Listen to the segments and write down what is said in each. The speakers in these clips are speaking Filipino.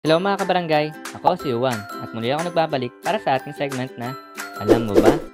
Hello mga kabarangay, ako si Juan at muli ako nagbabalik para sa ating segment na Alam Mo Ba?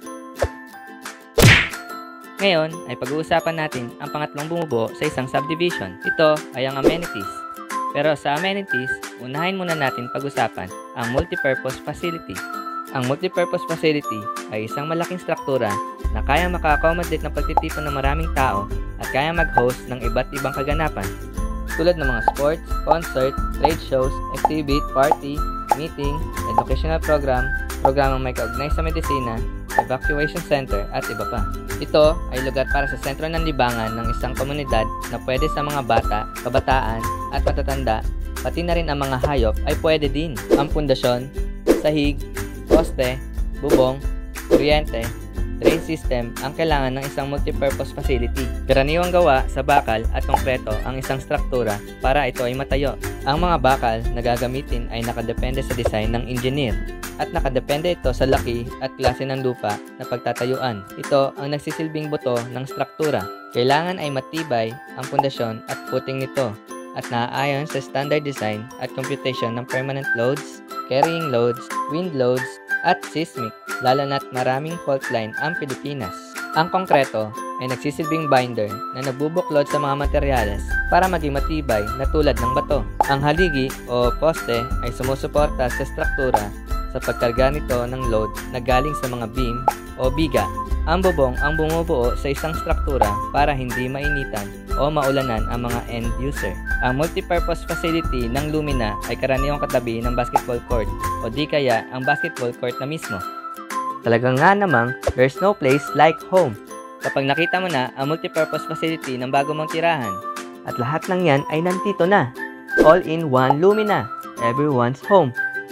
Ngayon ay pag-uusapan natin ang pangatlong bumubuo sa isang subdivision. Ito ay ang amenities. Pero sa amenities, unahin muna natin pag-usapan ang multipurpose facility. Ang multipurpose facility ay isang malaking struktura na kaya maka-accommodate ng pagtitipon ng maraming tao at kaya mag-host ng iba't ibang kaganapan tulad ng mga sports, concert, trade shows, exhibit, party, meeting, educational program, programang may kaugnay sa medisina, evacuation center, at iba pa. Ito ay lugar para sa sentro ng libangan ng isang komunidad na pwede sa mga bata, kabataan, at matatanda, pati na rin ang mga hayop ay pwede din. Ang pundasyon, sahig, poste, bubong, kuryente, drain system ang kailangan ng isang multipurpose facility. Karaniwang gawa sa bakal at konkreto ang isang struktura para ito ay matayo. Ang mga bakal na gagamitin ay nakadepende sa design ng engineer at nakadepende ito sa laki at klase ng lupa na pagtatayuan. Ito ang nagsisilbing buto ng struktura. Kailangan ay matibay ang pundasyon at footing nito at naaayon sa standard design at computation ng permanent loads, carrying loads, wind loads, at seismic, lalo na't maraming fault line ang Pilipinas. Ang konkreto ay nagsisilbing binder na nagbubuklod sa mga materyales para maging matibay na tulad ng bato. Ang haligi o poste ay sumusuporta sa struktura sa pagkarga nito ng load na galing sa mga beam o biga. Ang bubong ang bumubuo sa isang struktura para hindi mainitan o maulanan ang mga end user. Ang multipurpose facility ng Lumina ay karaniwang katabi ng basketball court o di kaya ang basketball court na mismo. Talagang nga namang, there's no place like home. Kapag nakita mo na ang multipurpose facility ng bago mong tirahan at lahat ng yan ay nandito na. All in one Lumina. Everyone's home.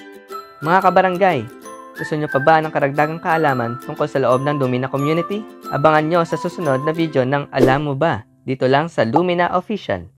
Mga kabarangay, gusto nyo pa ba ng karagdagang kaalaman tungkol sa loob ng Lumina community? Abangan nyo sa susunod na video ng Alam Mo Ba? Dito lang sa Lumina Official.